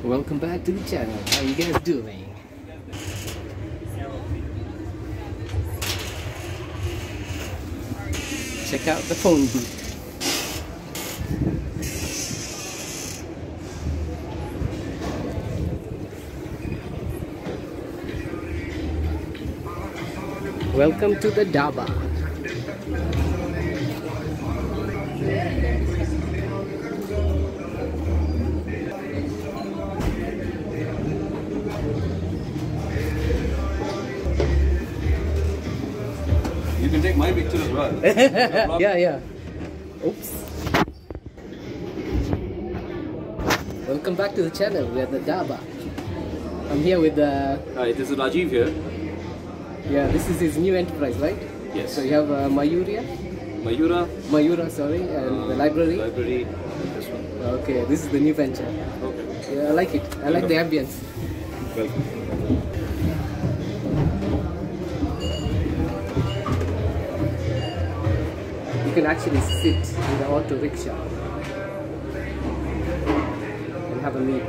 Welcome back to the channel. How you guys doing? Check out the phone booth. Welcome to the Dhaba. You can take my picture as well. Yeah. Oops. Welcome back to the channel. We are the Dhaba. I'm here with Hi, this is Rajiv here. yeah, this is his new enterprise, right? Yes. So you have Mayura, sorry, and the library. Library. This one. Okay, this is the new venture. Okay. Yeah, I like it. I like the ambience. Welcome. You can actually sit in the auto rickshaw and have a meal.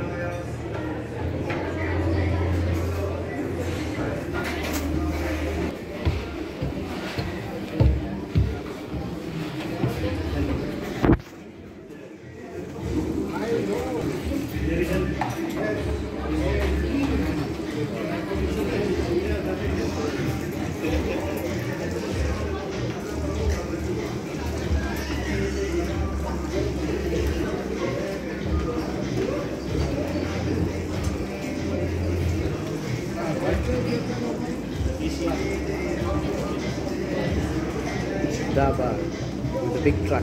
Dhaba with a big truck.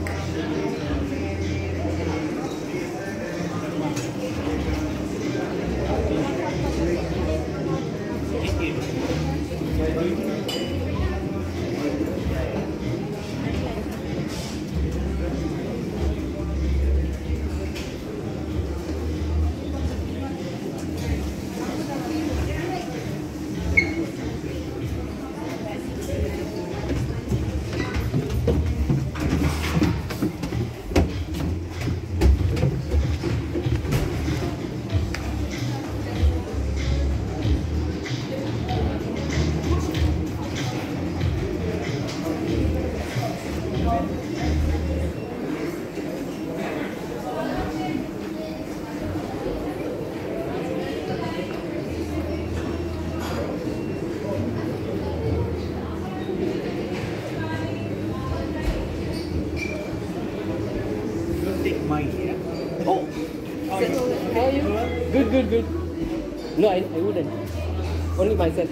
Oh, how are you? Good. No, I wouldn't. Only myself.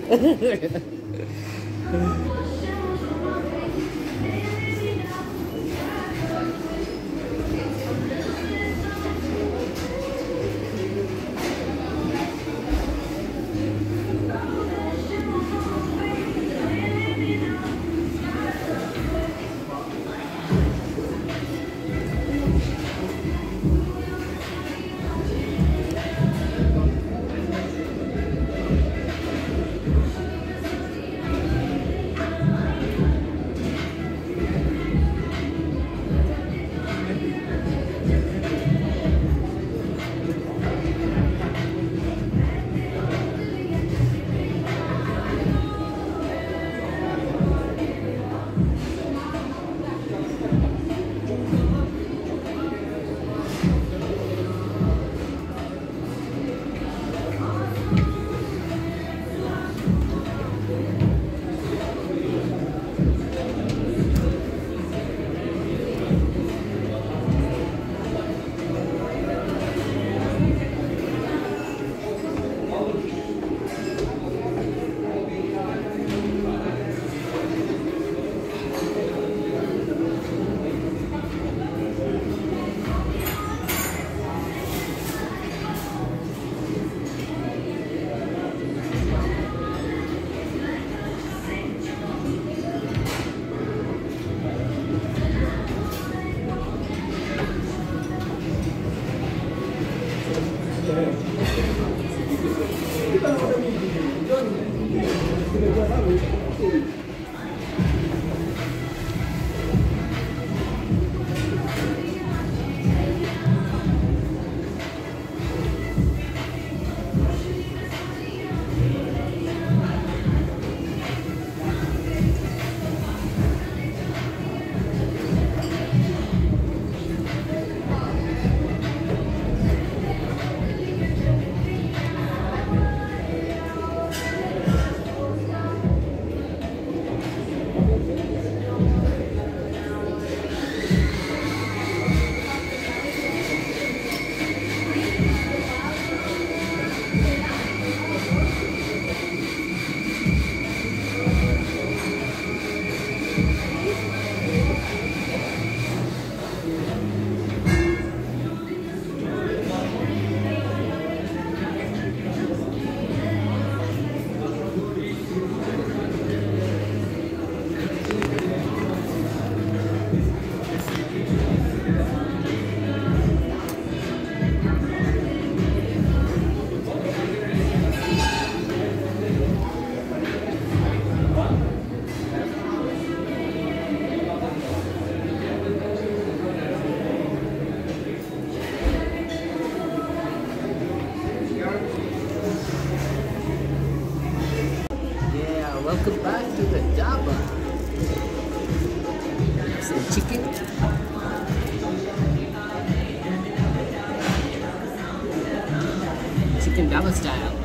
American Dhaba style.